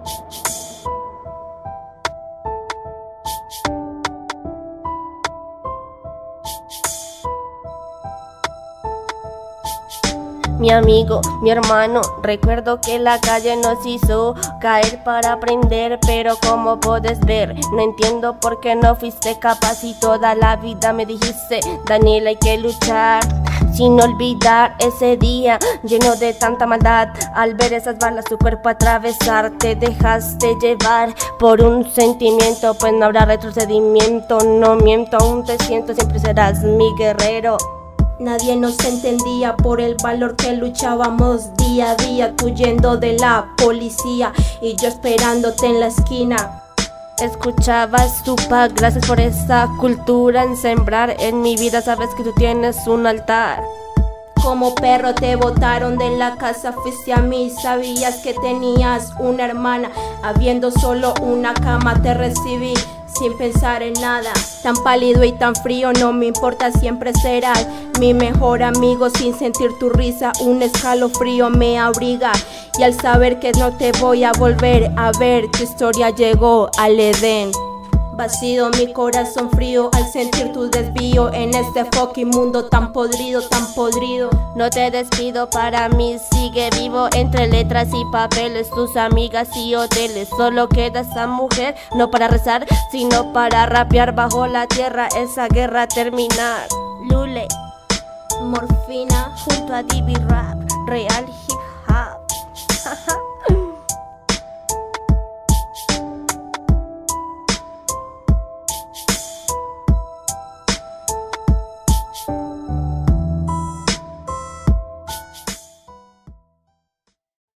Mi amigo, mi hermano, recuerdo que la calle nos hizo caer para aprender, pero como puedes ver, no entiendo por qué no fuiste capaz y toda la vida me dijiste, Daniel, hay que luchar. Sin olvidar ese día lleno de tanta maldad, al ver esas balas tu cuerpo atravesar, te dejaste llevar por un sentimiento, pues no habrá retrocedimiento, no miento, aún te siento, siempre serás mi guerrero. Nadie nos entendía por el valor que luchábamos día a día, tú huyendo de la policía y yo esperándote en la esquina. Escuchabas Tupac, gracias por esa cultura en sembrar en mi vida, sabes que tú tienes un altar. Como perro te botaron de la casa, fuiste a mí, sabías que tenías una hermana, habiendo solo una cama te recibí sin pensar en nada. Tan pálido y tan frío, no me importa, siempre serás mi mejor amigo. Sin sentir tu risa, un escalofrío me abriga, y al saber que no te voy a volver a ver, tu historia llegó al Edén. Vacío mi corazón frío al sentir tu desvío en este fucking mundo tan podrido, tan podrido. No te despido, para mí sigue vivo entre letras y papeles, tus amigas y hoteles. Solo queda esa mujer, no para rezar, sino para rapear bajo la tierra, esa guerra terminar. Lule, Morfina, junto a Divi Rap, Real Hip